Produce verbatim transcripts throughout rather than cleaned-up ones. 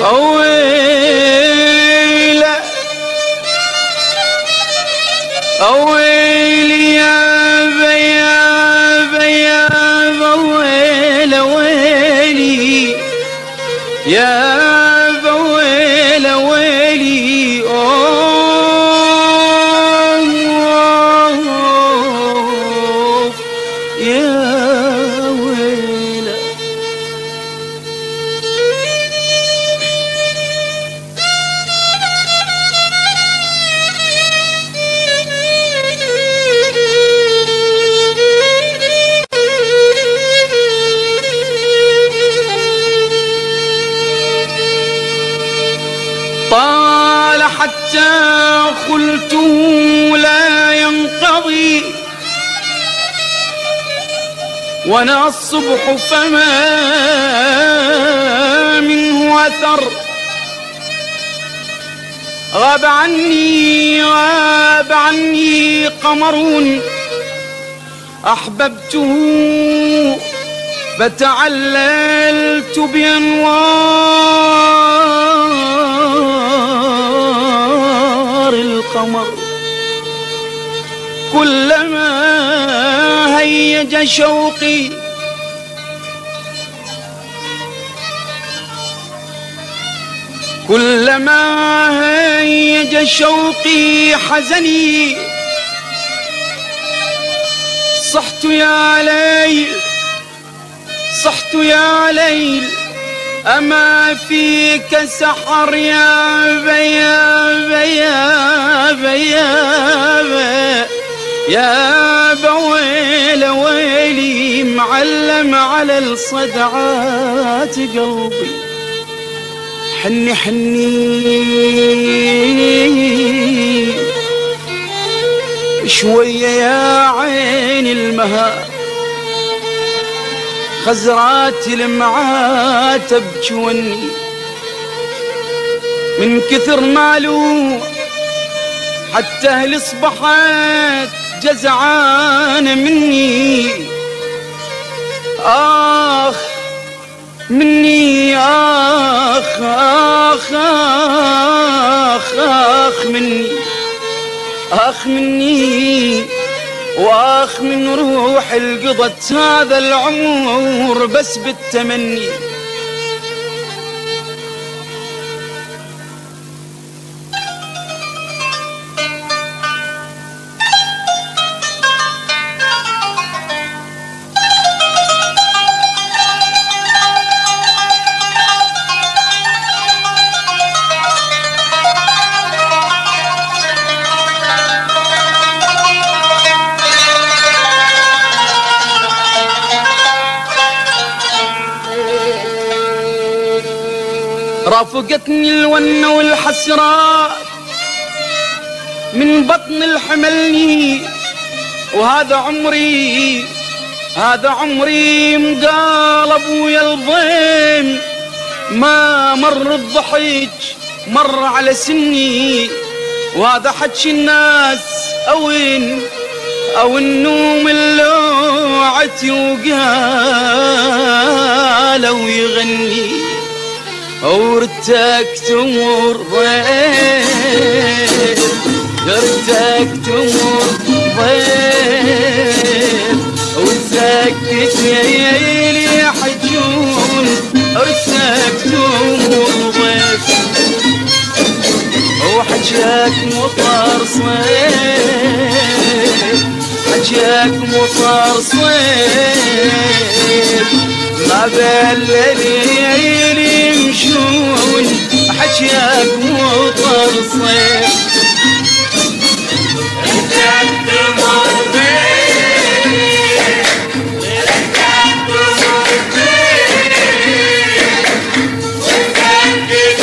أويلة أويلي يا بياب ياب أويلة ويلي يا بويلة ويلي أوه يا ويلة. طال حتى خلته لا ينقضي وانا الصبح فما منه اثر. غاب عني غاب عني قمر احببته فتعللت بأنوار القمر. كلما هيج شوقي كلما هيج شوقي حزني صحت يا ليل صحت يا ليل أما فيك سحر يا بياب يا بياب يا بويل ويلي معلم على الصدعات قلبي. حني حني شوية يا عين المها خزرات المعات تبجوني من كثر مالو حتى اهل اصبحت جزعانة مني. آخ مني آخ آخ آخ آخ مني آخ مني واخ من روح القضت هذا العمر بس بالتمني. رافقتني الونة والحسرات من بطن الحملني وهذا عمري هذا عمري مقالب ويا الضيم ما مر الضحك مر على سني. وهذا حكي الناس أوين أو النوم اللوعتي وقالوا يغني ردتك تمر ضيف ردتك تمر ضيف وتسكت ليالي حجون ردتك تمر ضيف وحجاك مطر صيف حجاك مطر صيف ما بالليل يمشون حجاك مطر صيف. ردتك تمر ضيف ردتك تمر ضيف وتسكت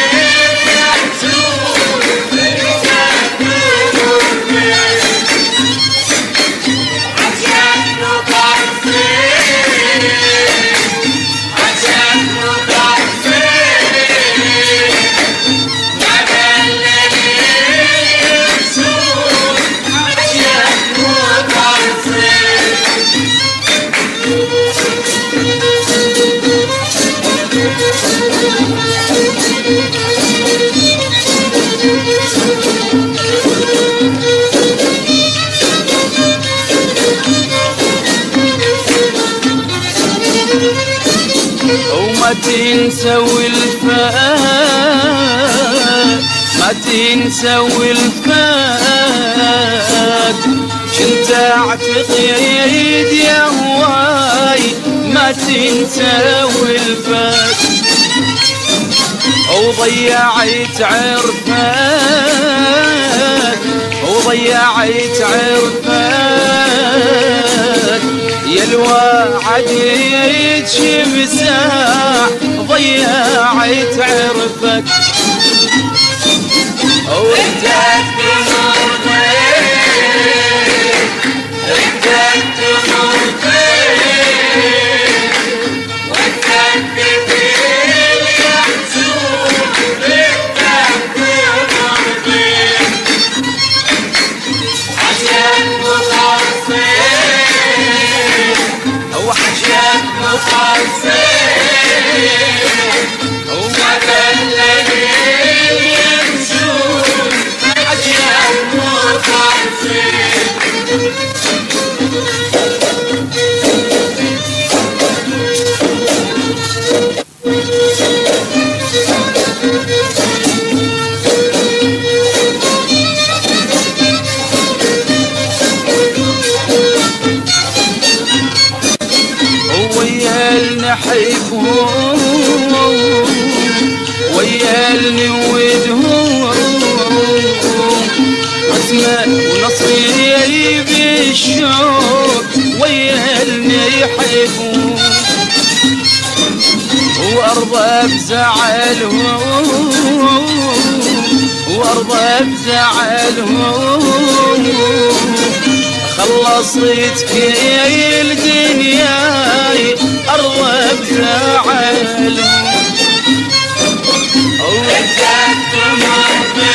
يحزون ردتك تمر ضيف حجاك مطر صيف حجاك مطر صيف ما بالليل وما تنسى والفات ما تنسى والفات كنت اعتقد يا هواي ما تنسى والفات وضيعت عرفات وضيعت عرفات يا الواعد شمساح ضيعت عرفك ردتك تمر فين ردتك تمر فين وتثبت اليحزون ردتك تمر فين عشان مخلصين وحشاك مخلصين وما بلغين يمشون عشاك مخلصين ويا النحيفهم ويا النودهم رسمة ونصري بالشوق ويا النحيفهم وارضى بزعلهم وارضى بزعلهم خلصتك يا الدنيا ارضى بزعلهم ردتك تمر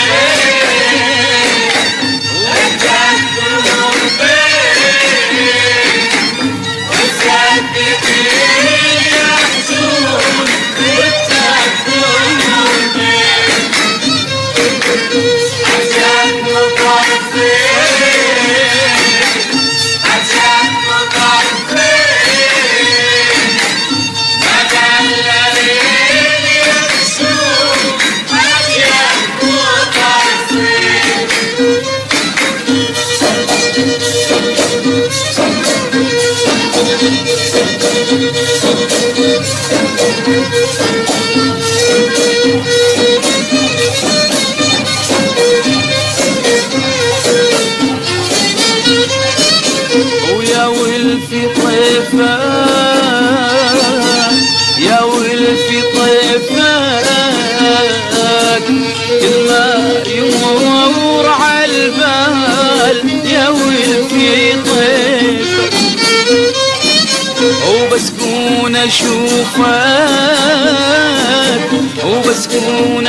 فين ردتك تمر فين وتثبت اليحزون ردتك تمر فين عشان مخلصين عشان مخلصين ما دللين يمشون عشان مخلصين ويا ولفي طيفك يا ولفي طيفك كل ما يمر على البال يا ولفي طيفك وبسكون اشوفك وبسكون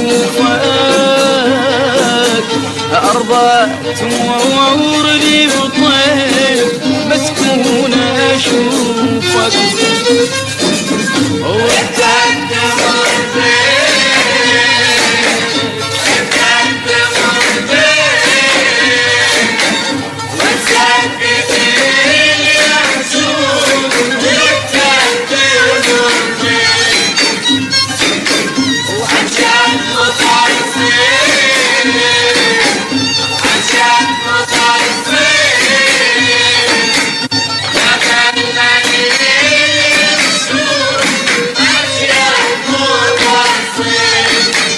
اشوفك ارضى تمر لي بطيف بسكون اشوفك ردتك تمر فين ردتك تمر فين وتثبت اليحزون ردتك تمر فين وعشان مخلصين عشان مخلصين ما بلغين يمشون عشان مخلصين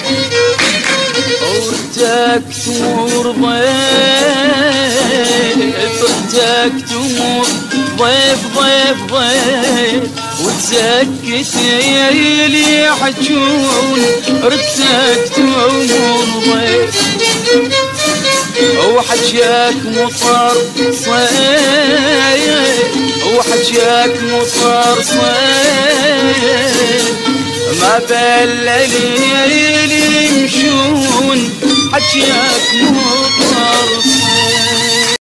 ردتك تمر ضيف ردتك تمر ضيف ضيف ضيف وتسكت اللي يحجون ردتك تمر ضيف وحجاك مطر صيف وحجاك مطر صيف ما بلليل يمشون حجاك مطر